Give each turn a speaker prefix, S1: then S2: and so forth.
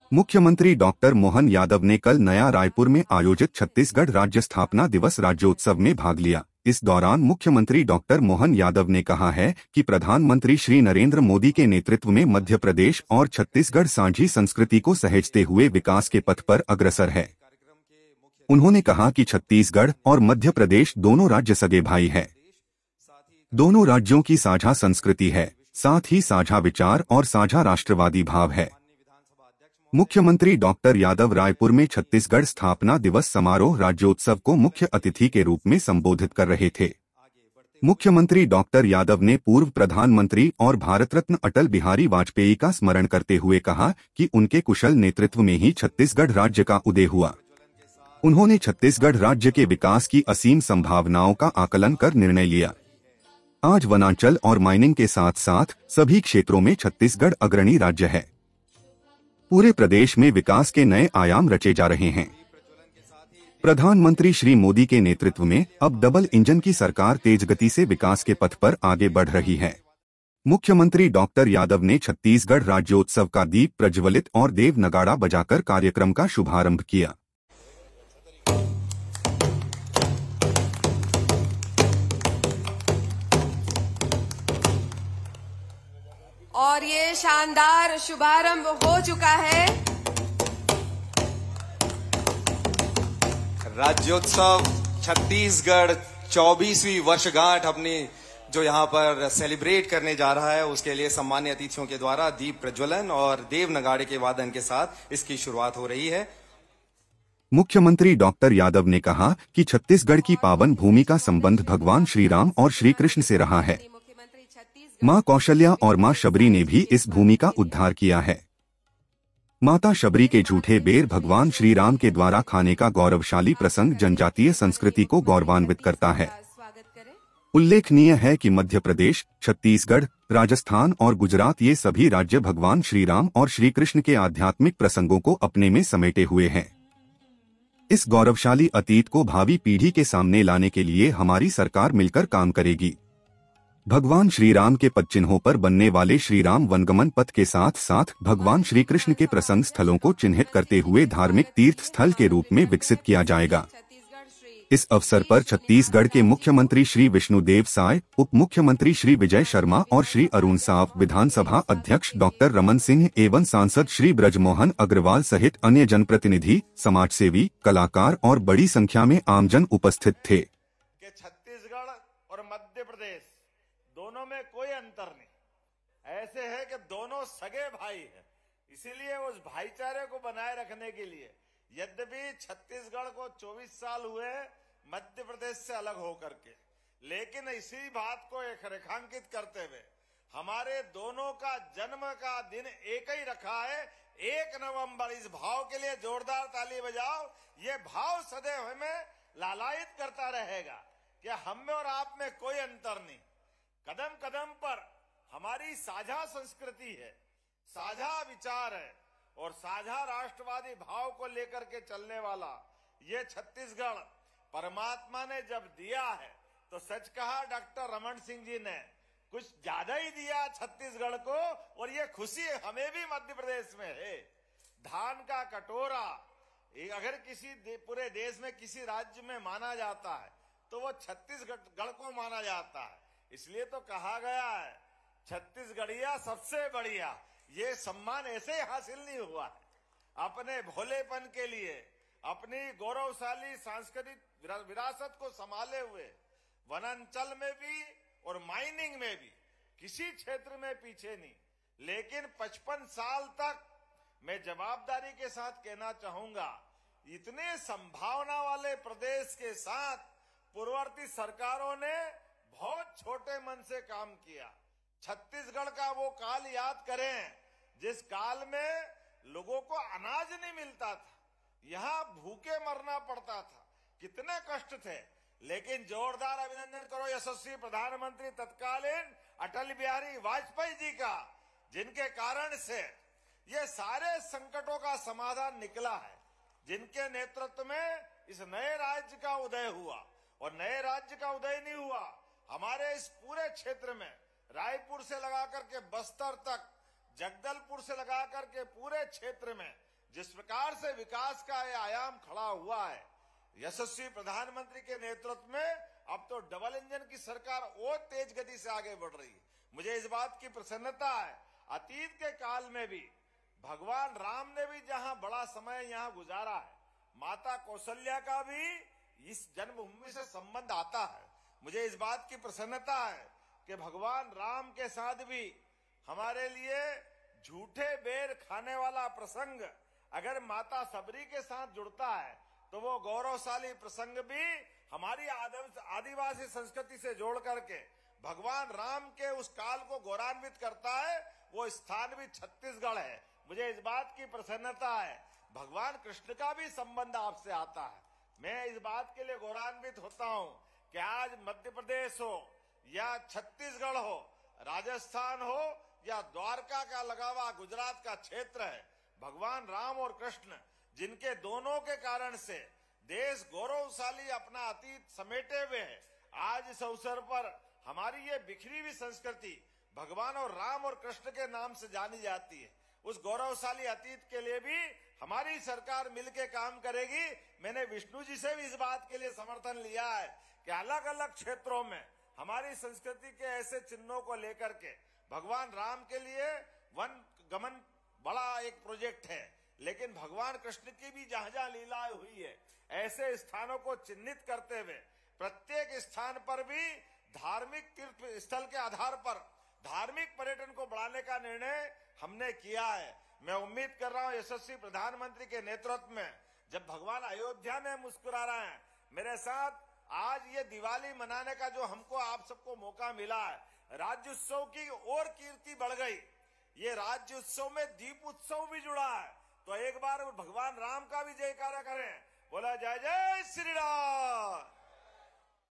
S1: मुख्यमंत्री डॉक्टर मोहन यादव ने कल नया रायपुर में आयोजित छत्तीसगढ़ राज्य स्थापना दिवस राज्योत्सव में भाग लिया। इस दौरान मुख्यमंत्री डॉक्टर मोहन यादव ने कहा है कि प्रधानमंत्री श्री नरेंद्र मोदी के नेतृत्व में मध्य प्रदेश और छत्तीसगढ़ साझी संस्कृति को सहेजते हुए विकास के पथ पर अग्रसर है। उन्होंने कहा कि छत्तीसगढ़ और मध्य प्रदेश दोनों राज्य सगे भाई हैं। दोनों राज्यों की साझा संस्कृति है, साथ ही साझा विचार और साझा राष्ट्रवादी भाव है। मुख्यमंत्री डॉक्टर यादव रायपुर में छत्तीसगढ़ स्थापना दिवस समारोह राज्योत्सव को मुख्य अतिथि के रूप में संबोधित कर रहे थे। मुख्यमंत्री डॉक्टर यादव ने पूर्व प्रधानमंत्री और भारत रत्न अटल बिहारी वाजपेयी का स्मरण करते हुए कहा कि उनके कुशल नेतृत्व में ही छत्तीसगढ़ राज्य का उदय हुआ। उन्होंने छत्तीसगढ़ राज्य के विकास की असीम संभावनाओं का आकलन कर निर्णय लिया। आज वनांचल और माइनिंग के साथ साथ सभी क्षेत्रों में छत्तीसगढ़ अग्रणी राज्य है। पूरे प्रदेश में विकास के नए आयाम रचे जा रहे हैं। प्रधानमंत्री श्री मोदी के नेतृत्व में अब डबल इंजन की सरकार तेज गति से विकास के पथ पर आगे बढ़ रही है। मुख्यमंत्री डॉक्टर यादव ने छत्तीसगढ़ राज्योत्सव का दीप प्रज्वलित और देव नगाड़ा बजाकर कार्यक्रम का शुभारंभ किया।
S2: और ये शानदार शुभारंभ हो चुका है।
S3: राज्योत्सव छत्तीसगढ़ 24वीं वर्षगांठ अपनी जो यहाँ पर सेलिब्रेट करने जा रहा है, उसके लिए सम्मान्य अतिथियों के द्वारा दीप प्रज्वलन और देव नगाड़े के वादन के साथ इसकी शुरुआत हो रही है।
S1: मुख्यमंत्री डॉक्टर यादव ने कहा कि छत्तीसगढ़ की पावन भूमि का संबंध भगवान श्री राम और श्री कृष्ण से रहा है। मां कौशल्या और मां शबरी ने भी इस भूमि का उद्धार किया है। माता शबरी के जूठे बेर भगवान श्री राम के द्वारा खाने का गौरवशाली प्रसंग जनजातीय संस्कृति को गौरवान्वित करता है। उल्लेखनीय है कि मध्य प्रदेश, छत्तीसगढ़, राजस्थान और गुजरात ये सभी राज्य भगवान श्री राम और श्री कृष्ण के आध्यात्मिक प्रसंगों को अपने में समेटे हुए हैं। इस गौरवशाली अतीत को भावी पीढ़ी के सामने लाने के लिए हमारी सरकार मिलकर काम करेगी। भगवान श्री राम के पदचिन्हों पर बनने वाले श्री राम वनगमन पथ के साथ साथ भगवान श्री कृष्ण के प्रसंग स्थलों को चिन्हित करते हुए धार्मिक तीर्थ स्थल के रूप में विकसित किया जाएगा। इस अवसर पर छत्तीसगढ़ के मुख्यमंत्री श्री विष्णुदेव साय, उप मुख्यमंत्री श्री विजय शर्मा और श्री अरुण साव, विधानसभा अध्यक्ष डॉक्टर रमन सिंह एवं सांसद श्री ब्रजमोहन अग्रवाल सहित अन्य जनप्रतिनिधि, समाजसेवी, कलाकार और बड़ी संख्या में आमजन उपस्थित थे।
S4: छत्तीसगढ़ और मध्य प्रदेश दोनों में कोई अंतर नहीं, ऐसे है कि दोनों सगे भाई हैं। इसीलिए उस भाईचारे को बनाए रखने के लिए यद्यपि छत्तीसगढ़ को 24 साल हुए मध्य प्रदेश से अलग होकर के, लेकिन इसी बात को एक रेखांकित करते हुए हमारे दोनों का जन्म का दिन एक ही रखा है, 1 नवंबर। इस भाव के लिए जोरदार ताली बजाओ। ये भाव सदैव हमें लालायित करता रहेगा कि हम में और आप में कोई अंतर नहीं। कदम कदम पर हमारी साझा संस्कृति है, साझा विचार है और साझा राष्ट्रवादी भाव को लेकर के चलने वाला ये छत्तीसगढ़ परमात्मा ने जब दिया है तो सच कहा डॉक्टर रमन सिंह जी ने, कुछ ज्यादा ही दिया छत्तीसगढ़ को। और ये खुशी हमें भी मध्य प्रदेश में है। धान का कटोरा अगर किसी पूरे देश में किसी राज्य में माना जाता है तो वो छत्तीसगढ़ को माना जाता है। इसलिए तो कहा गया है छत्तीसगढ़िया सबसे बढ़िया। ये सम्मान ऐसे हासिल नहीं हुआ है। अपने भोलेपन के लिए, अपनी गौरवशाली सांस्कृतिक विरासत को संभाले हुए वनांचल में भी और माइनिंग में भी किसी क्षेत्र में पीछे नहीं। लेकिन 55 साल तक मैं जवाबदारी के साथ कहना चाहूंगा, इतने संभावना वाले प्रदेश के साथ पूर्ववर्ती सरकारों ने बहुत छोटे मन से काम किया। छत्तीसगढ़ का वो काल याद करें जिस काल में लोगों को अनाज नहीं मिलता था, यहाँ भूखे मरना पड़ता था, कितने कष्ट थे। लेकिन जोरदार अभिनंदन करो यशस्वी प्रधानमंत्री तत्कालीन अटल बिहारी वाजपेयी जी का, जिनके कारण से ये सारे संकटों का समाधान निकला है, जिनके नेतृत्व में इस नए राज्य का उदय हुआ। और नए राज्य का उदय नहीं हुआ, हमारे इस पूरे क्षेत्र में रायपुर से लगाकर के बस्तर तक, जगदलपुर से लगाकर के पूरे क्षेत्र में जिस प्रकार से विकास का ये आयाम खड़ा हुआ है, यशस्वी प्रधानमंत्री के नेतृत्व में अब तो डबल इंजन की सरकार और तेज गति से आगे बढ़ रही है। मुझे इस बात की प्रसन्नता है, अतीत के काल में भी भगवान राम ने भी जहां बड़ा समय यहां गुजारा है, माता कौशल्या का भी इस जन्मभूमि से संबंध आता है। मुझे इस बात की प्रसन्नता है कि भगवान राम के साथ भी हमारे लिए झूठे बेर खाने वाला प्रसंग अगर माता सबरी के साथ जुड़ता है तो वो गौरवशाली प्रसंग भी हमारी आदिवासी संस्कृति से जोड़ करके भगवान राम के उस काल को गौरवान्वित करता है। वो स्थान भी छत्तीसगढ़ है। मुझे इस बात की प्रसन्नता है, भगवान कृष्ण का भी संबंध आपसे आता है। मैं इस बात के लिए गौरवान्वित होता हूं कि आज मध्य प्रदेश हो या छत्तीसगढ़ हो, राजस्थान हो या द्वारका का लगा हुआ गुजरात का क्षेत्र है, भगवान राम और कृष्ण जिनके दोनों के कारण से देश गौरवशाली अपना अतीत समेटे हुए है, आज इस अवसर पर हमारी ये बिखरी हुई संस्कृति भगवान और राम और कृष्ण के नाम से जानी जाती है। उस गौरवशाली अतीत के लिए भी हमारी सरकार मिलकर काम करेगी। मैंने विष्णु जी से भी इस बात के लिए समर्थन लिया है कि अलग अलग क्षेत्रों में हमारी संस्कृति के ऐसे चिन्हों को लेकर के भगवान राम के लिए वन गमन बड़ा एक प्रोजेक्ट है, लेकिन भगवान कृष्ण की भी जहां जहां लीलाएं हुई है, ऐसे स्थानों को चिन्हित करते हुए प्रत्येक स्थान पर भी धार्मिक तीर्थ स्थल के आधार पर धार्मिक पर्यटन को बढ़ाने का निर्णय हमने किया है। मैं उम्मीद कर रहा हूं यशस्वी प्रधानमंत्री के नेतृत्व में जब भगवान अयोध्या में मुस्कुरा रहे हैं मेरे साथ, आज ये दिवाली मनाने का जो हमको आप सबको मौका मिला है, राज्य उत्सव की और कीर्ति बढ़ गई। ये राज्य उत्सव में दीप उत्सव भी जुड़ा है, तो एक बार भगवान राम का भी जयकारा करें, बोला जय जय श्री राम।